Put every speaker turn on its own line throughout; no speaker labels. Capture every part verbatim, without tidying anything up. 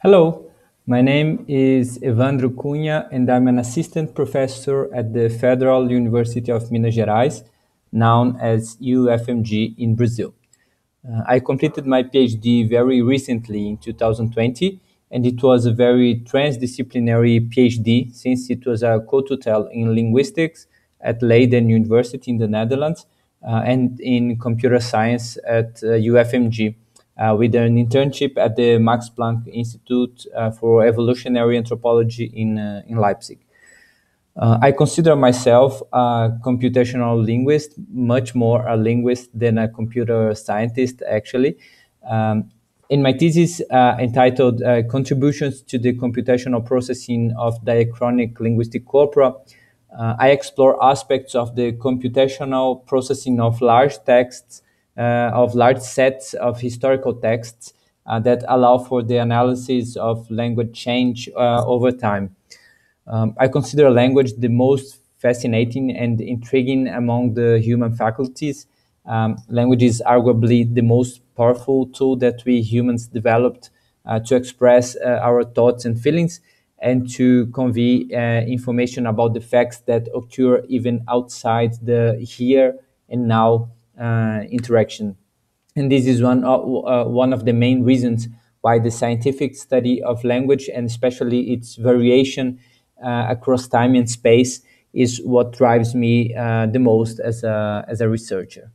Hello, my name is Evandro Cunha and I'm an assistant professor at the Federal University of Minas Gerais, known as U F M G in Brazil. Uh, I completed my PhD very recently in two thousand twenty, and it was a very transdisciplinary PhD since it was a co-tutel in linguistics at Leiden University in the Netherlands uh, and in computer science at uh, U F M G. Uh, with an internship at the Max Planck Institute uh, for Evolutionary Anthropology in, uh, in Leipzig. Uh, I consider myself a computational linguist, much more a linguist than a computer scientist, actually. Um, in my thesis uh, entitled uh, Contributions to the Computational Processing of Diachronic Linguistic Corpora, uh, I explore aspects of the computational processing of large texts, uh, of large sets of historical texts uh, that allow for the analysis of language change uh, over time. Um, I consider language the most fascinating and intriguing among the human faculties. Um, language is arguably the most powerful tool that we humans developed uh, to express uh, our thoughts and feelings and to convey uh, information about the facts that occur even outside the here and now uh, interaction. And this is one of, uh, one of the main reasons why the scientific study of language, and especially its variation uh, across time and space, is what drives me uh, the most as a, as a researcher.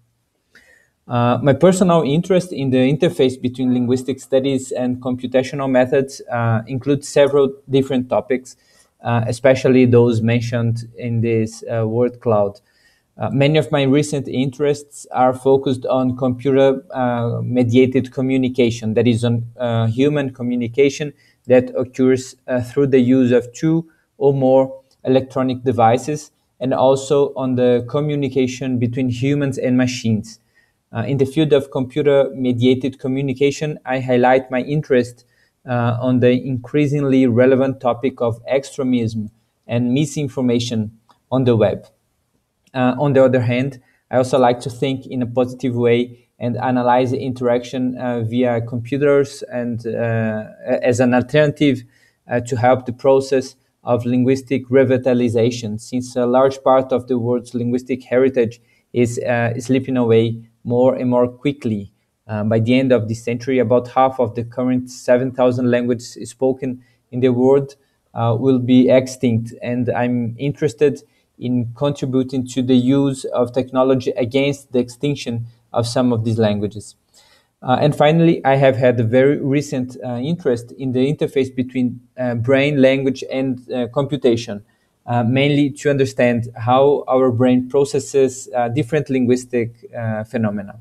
Uh, my personal interest in the interface between linguistic studies and computational methods uh, includes several different topics, uh, especially those mentioned in this uh, word cloud. Uh, many of my recent interests are focused on computer-mediated uh, communication, that is, on uh, human communication that occurs uh, through the use of two or more electronic devices, and also on the communication between humans and machines. Uh, in the field of computer-mediated communication, I highlight my interest uh, on the increasingly relevant topic of extremism and misinformation on the web. Uh, on the other hand, I also like to think in a positive way and analyze the interaction uh, via computers and uh, as an alternative uh, to help the process of linguistic revitalization, since a large part of the world's linguistic heritage is uh, slipping away more and more quickly. Um, by the end of this century, about half of the current seven thousand languages spoken in the world uh, will be extinct, and I'm interested in contributing to the use of technology against the extinction of some of these languages. Uh, and finally, I have had a very recent uh, interest in the interface between uh, brain, language, and uh, computation, uh, mainly to understand how our brain processes uh, different linguistic uh, phenomena.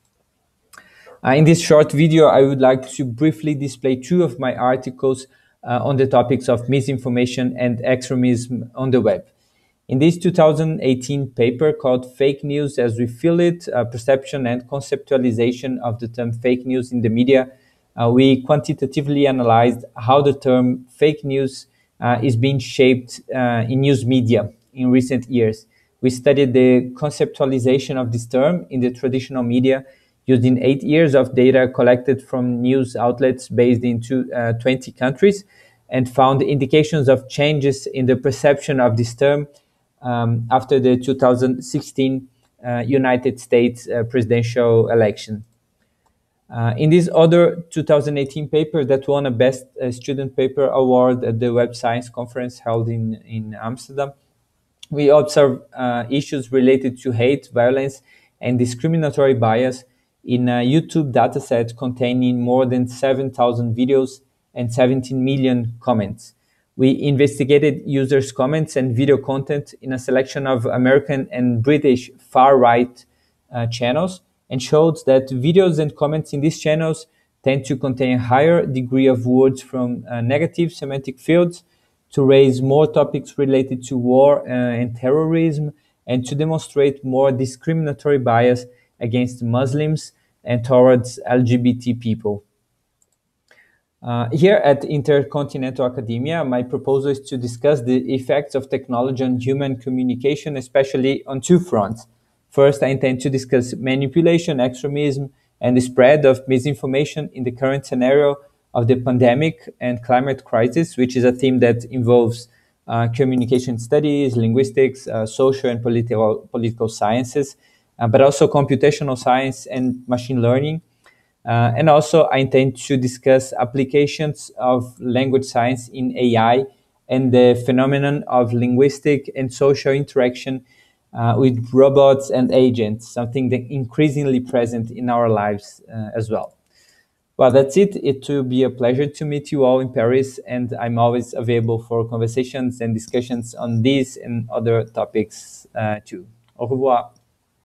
Uh, in this short video, I would like to briefly display two of my articles uh, on the topics of misinformation and extremism on the web. In this two thousand eighteen paper called Fake News as We Feel It, uh, Perception and Conceptualization of the Term Fake News in the Media, uh, we quantitatively analyzed how the term fake news uh, is being shaped uh, in news media in recent years. We studied the conceptualization of this term in the traditional media using eight years of data collected from news outlets based in two, uh, twenty countries, and found indications of changes in the perception of this term Um, after the two thousand sixteen uh, United States uh, presidential election. Uh, in this other two thousand eighteen paper that won a Best uh, Student Paper Award at the Web Science Conference held in, in Amsterdam, we observe uh, issues related to hate, violence, and discriminatory bias in a YouTube dataset containing more than seven thousand videos and seventeen million comments. We investigated users' comments and video content in a selection of American and British far-right uh, channels, and showed that videos and comments in these channels tend to contain a higher degree of words from uh, negative semantic fields, to raise more topics related to war uh, and terrorism, and to demonstrate more discriminatory bias against Muslims and towards L G B T people. Uh, here at Intercontinental Academia, my proposal is to discuss the effects of technology on human communication, especially on two fronts. First, I intend to discuss manipulation, extremism, and the spread of misinformation in the current scenario of the pandemic and climate crisis, which is a theme that involves uh, communication studies, linguistics, uh, social and political, political sciences, uh, but also computational science and machine learning. Uh, and also, I intend to discuss applications of language science in A I and the phenomenon of linguistic and social interaction uh, with robots and agents, something that increasingly present in our lives uh, as well. Well, that's it. It will be a pleasure to meet you all in Paris, and I'm always available for conversations and discussions on these and other topics uh, too. Au revoir.